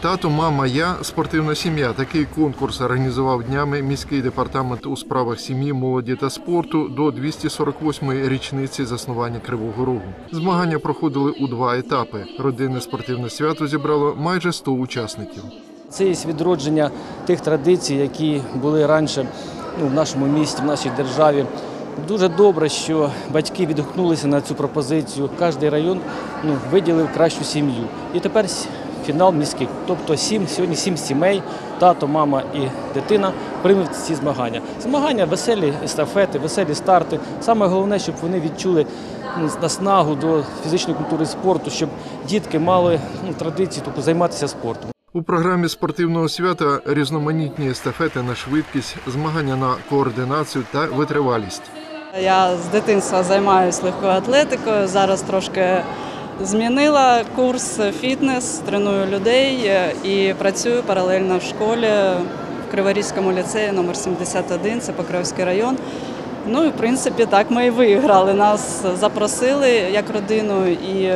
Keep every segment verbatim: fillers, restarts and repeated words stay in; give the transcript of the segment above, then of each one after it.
Тато, мама, я – спортивна сім'я. Такий конкурс організував днями міський департамент у справах сім'ї, молоді та спорту до двісті сорок восьмої річниці заснування Кривого Рогу. Змагання проходили у два етапи. Родинне спортивне свято зібрало майже сто учасників. Це є відродження тих традицій, які були раніше ну, в нашому місті, в нашій державі. Дуже добре, що батьки відгукнулися на цю пропозицію. Кожен район ну, виділив кращу сім'ю. І тепер фінал міський. Тобто сім, сьогодні сім сімей, тато, мама і дитина приймуть ці змагання. Змагання – веселі естафети, веселі старти. Саме головне, щоб вони відчули ну, наснагу до фізичної культури і спорту, щоб дітки мали ну, традиції, тобто займатися спортом. У програмі спортивного свята різноманітні естафети на швидкість, змагання на координацію та витривалість. Я з дитинства займаюся легкою атлетикою, зараз трошки змінила курс фітнес, треную людей і працюю паралельно в школі в Криворізькому ліцеї номер сімдесят один, це Покровський район. Ну і в принципі так ми і виграли. Нас запросили як родину і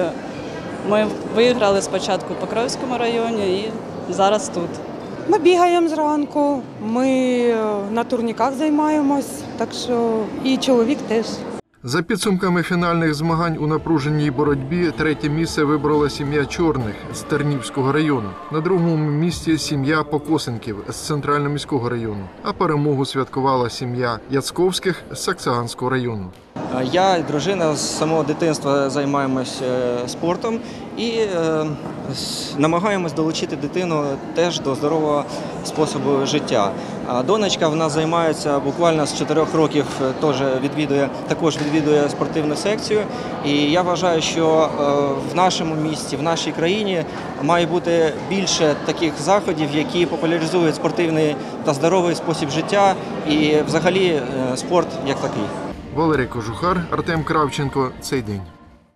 ми виграли спочатку в Покровському районі і зараз тут. Ми бігаємо зранку, ми на турніках займаємось, так що і чоловік теж. За підсумками фінальних змагань у напруженій боротьбі третє місце вибрала сім'я Чорних з Тернівського району. На другому місці сім'я Покосенків з Центрально-міського району. А перемогу святкувала сім'я Яцковських з Саксаганського району. Я і дружина з самого дитинства займаємось спортом і е, намагаємось долучити дитину теж до здорового способу життя. А донечка в нас займається буквально з чотирьох років, теж відвідує, також відвідує спортивну секцію. І я вважаю, що е, в нашому місті, в нашій країні має бути більше таких заходів, які популяризують спортивний та здоровий спосіб життя і взагалі е, спорт як такий. Валерій Кожухар, Артем Кравченко. Цей день.